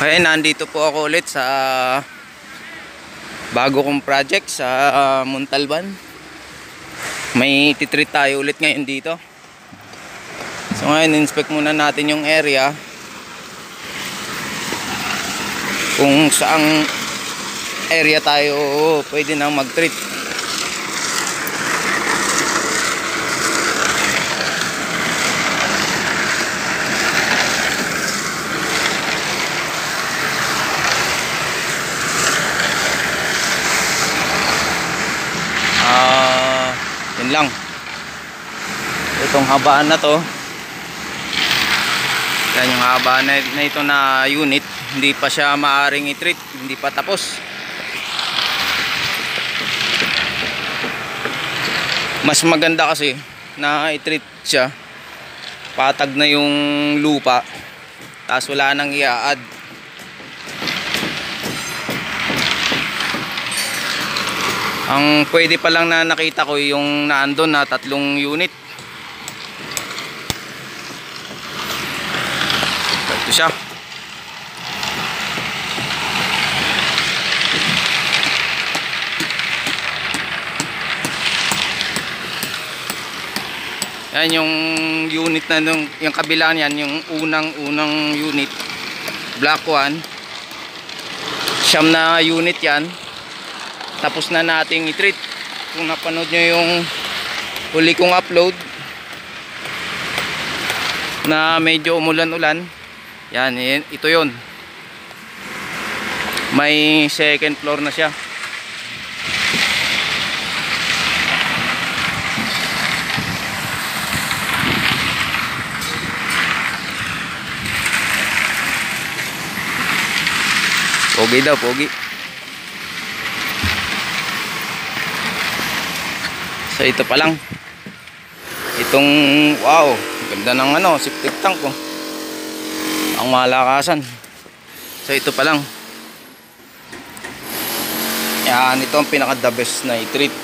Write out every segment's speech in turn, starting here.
Okay, nandito po ako ulit sa bago kong project sa Montalban. May titreat tayo ulit ngayon dito. So ngayon, inspect muna natin yung area kung saang area tayo pwede nang mag-treat. Yun lang. Itong habaan na to, yan yung habaan na ito na unit, hindi pa siya maaring i-treat, hindi pa tapos. Mas maganda kasi na i-treat siya, patag na yung lupa, tapos wala nang i-add. Ang pwede pa lang na nakita ko yung naandun na 3 unit. Ito siya. Yan yung unit na yung kabila niyan, yung unang unit, black 1. Siyam na unit yan. Tapos na nating i-treat. Kung napanood nyo yung huli kong upload na medyo umulan-ulan, yan, ito yon. May second floor na siya. Pogi daw, pogi. So ito pa lang, itong wow, ganda ng septic tank ko, ang malakasan. So ito pa lang, yan, ito ang pinaka the best na i-treat.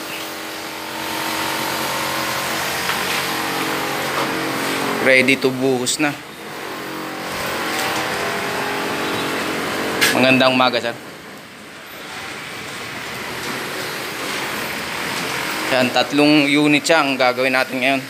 Ready to buhos na. Magandang umaga, sir. Yan, 3 unit siya ang gagawin natin ngayon.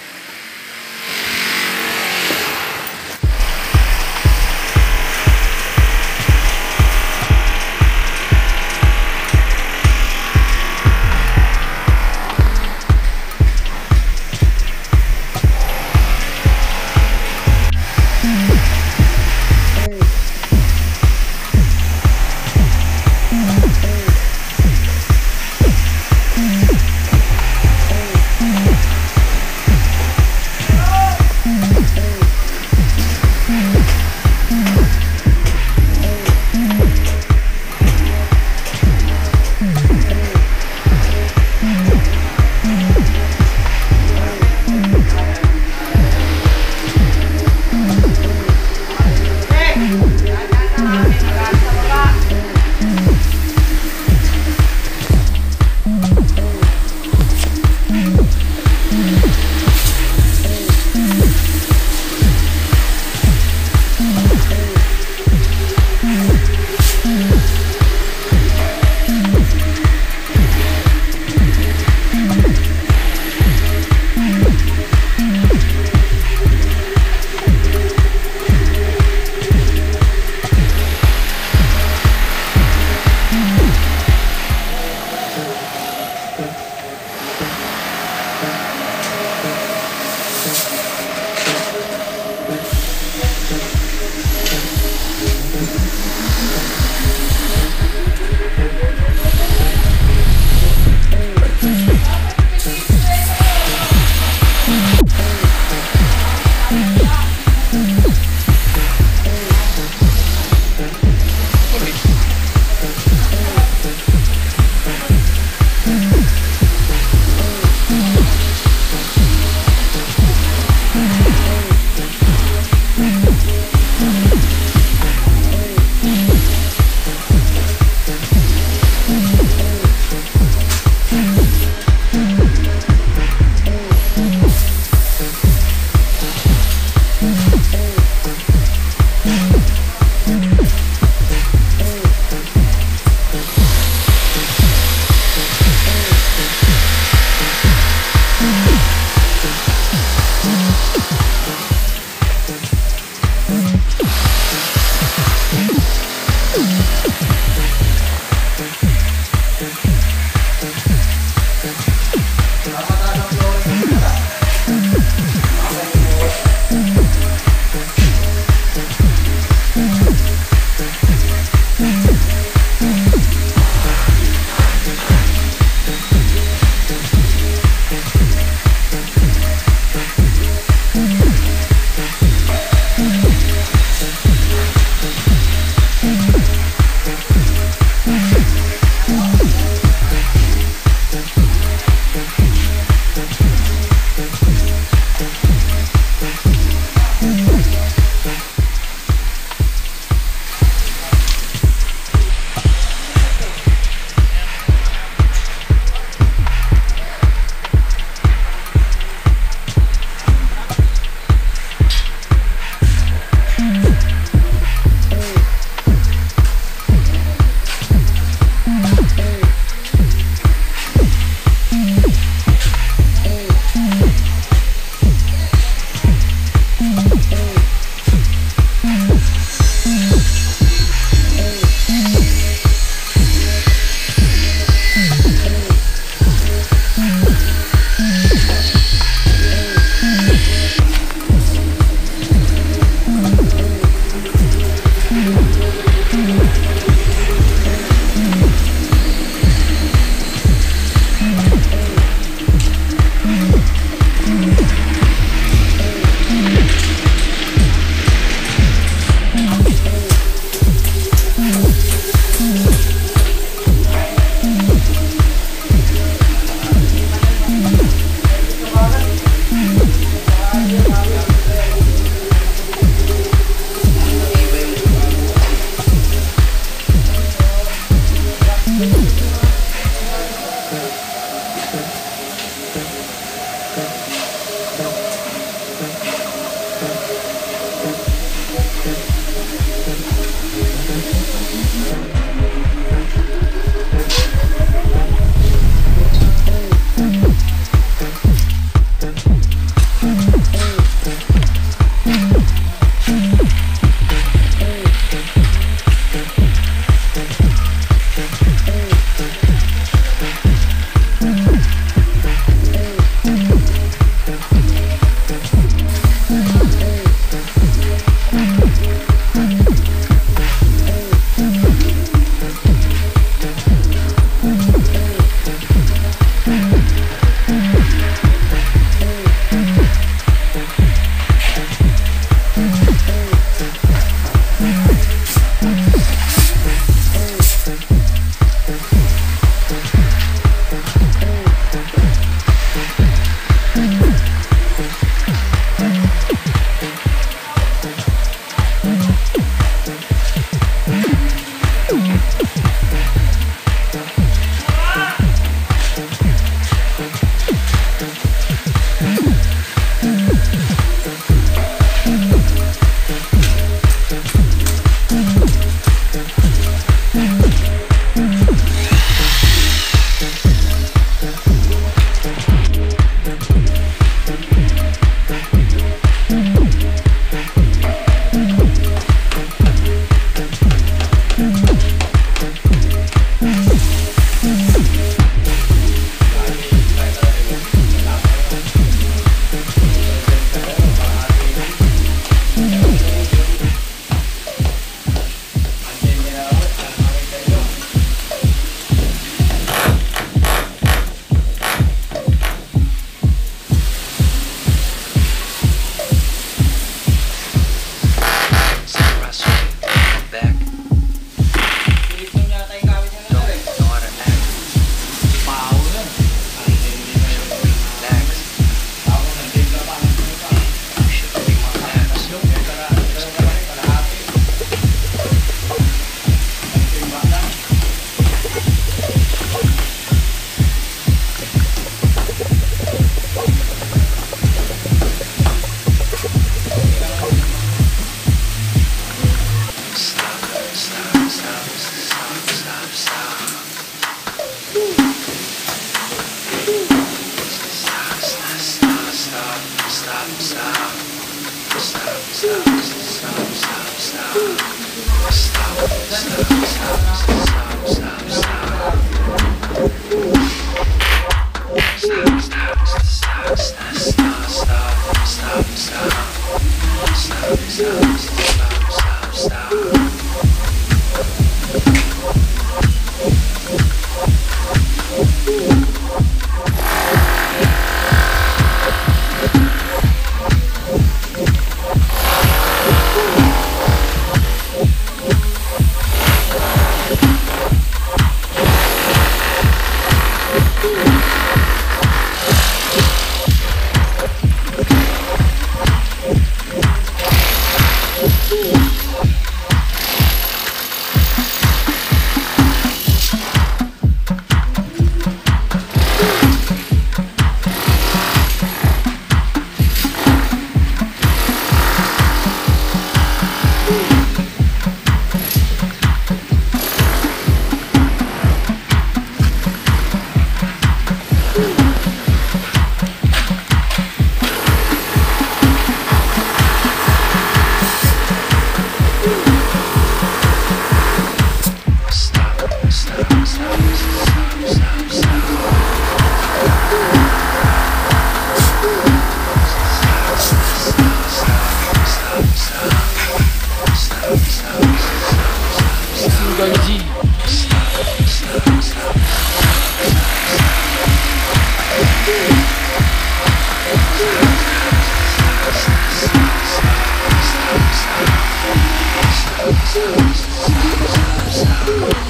Stop.